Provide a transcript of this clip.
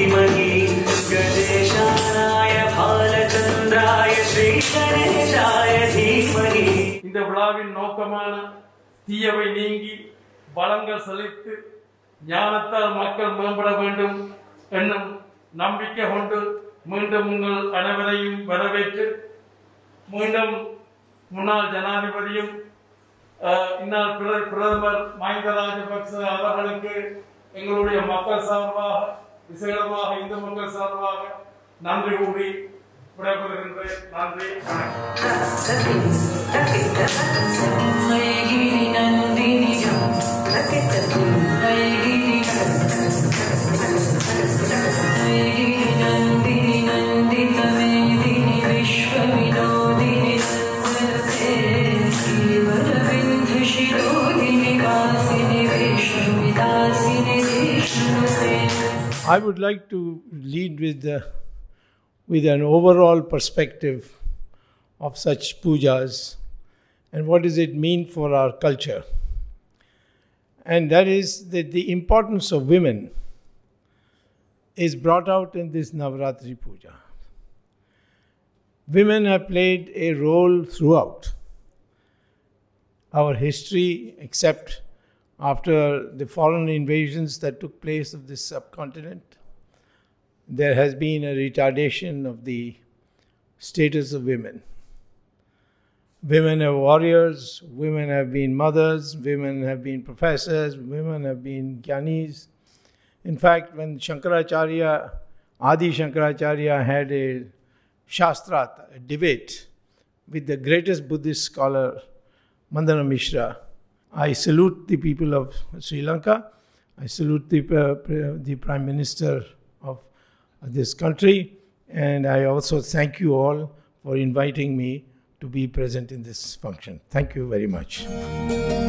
धीमहि गणेशाय भालचन्द्राय श्री गणेशाय धीमहि. இந்த விழாவின் நோக்கமான தீயவை நீங்கி வளங்கள் செழித்து ஞானத்தால் மக்கள் மேம்பட வேண்டும் என்னும் நம்பிக்கை கொண்டு மீண்டும் உங்கள் அனைவரையும் வரவேற்று மீண்டும் முன்னாள் ஜனாதிபதியும் இந்நாள் பிரதமர் மஹிந்த ராஜபக்ச அவர்களுக்கு எங்களுடைய மக்கள் சார்பாக விசேடமாக இந்து மக்கள் சார்பாக நன்றி கூறி விடைபெறுகின்றேன். நன்றி, I would like to lead with an overall perspective of such pujas and what does it mean for our culture. And that is that the importance of women is brought out in this Navratri puja. Women have played a role throughout our history, except after the foreign invasions that took place of this subcontinent. There has been a retardation of the status of women. Women are warriors, women have been mothers, women have been professors, women have been gyanis. In fact, when Adi Shankaracharya had a Shastrata, a debate with the greatest Buddhist scholar, Mandana Mishra, I salute the people of Sri Lanka. I salute the Prime Minister of this country. And I also thank you all for inviting me to be present in this function. Thank you very much.